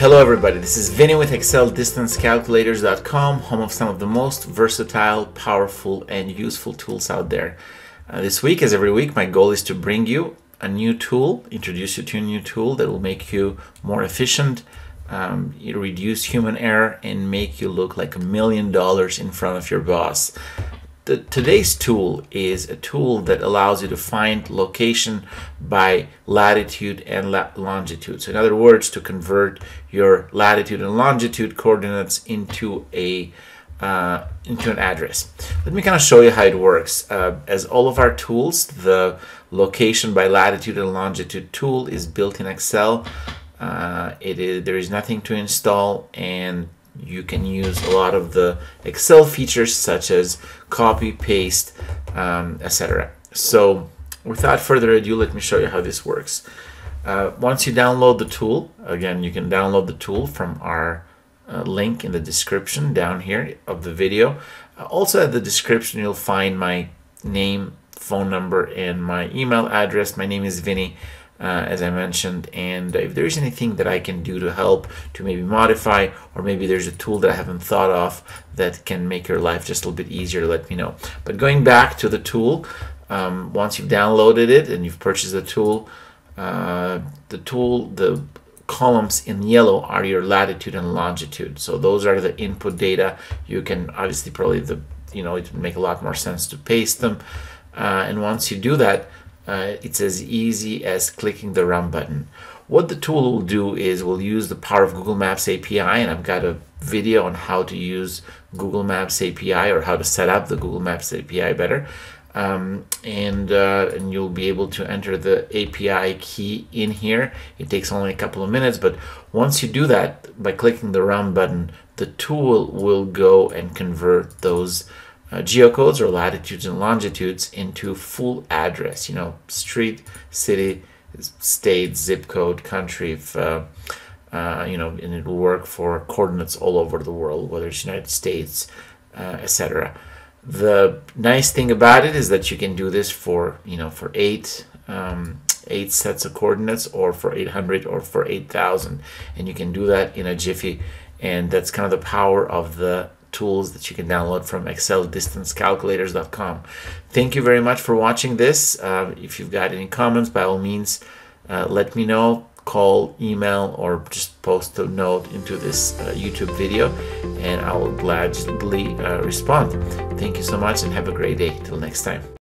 Hello everybody, this is Vinny with ExcelDistanceCalculators.com, home of some of the most versatile, powerful, and useful tools out there. This week, as every week, my goal is to bring you a new tool, introduce you to a new tool that will make you more efficient, reduce human error, and make you look like $1 million in front of your boss. Today's tool is a tool that allows you to find location by latitude and longitude. So in other words, to convert your latitude and longitude coordinates into an address. Let me kind of show you how it works. As all of our tools, the location by latitude and longitude tool is built in Excel. There is nothing to install, and you can use a lot of the Excel features such as copy, paste, etc. So without further ado, let me show you how this works. Once you download the tool, again, you can download the tool from our link in the description down here of the video. Also at the description, you'll find my name, phone number, and my email address. My name is Vinny, as I mentioned, and if there's anything that I can do to help to maybe modify, or maybe there's a tool that I haven't thought of that can make your life just a little bit easier, let me know. But going back to the tool, once you've downloaded it and you've purchased the columns in yellow are your latitude and longitude. So those are the input data. You can obviously probably it would make a lot more sense to paste them, and once you do that, it's as easy as clicking the Run button. What the tool will do is we'll use the power of Google Maps API, and I've got a video on how to use Google Maps API, or how to set up the Google Maps API better. And you'll be able to enter the API key in here. It takes only a couple of minutes, but once you do that by clicking the Run button, the tool will go and convert those geocodes or latitudes and longitudes into full address, street, city, state, zip code, country, and it will work for coordinates all over the world, whether it's United States, etc. The nice thing about it is that you can do this for eight sets of coordinates, or for 800, or for 8,000, and you can do that in a jiffy. And that's kind of the power of the tools that you can download from ExcelDistanceCalculators.com. Thank you very much for watching this. If you've got any comments, by all means, let me know. Call, email, or just post a note into this YouTube video, and I will gladly respond. Thank you so much, and have a great day. Till next time.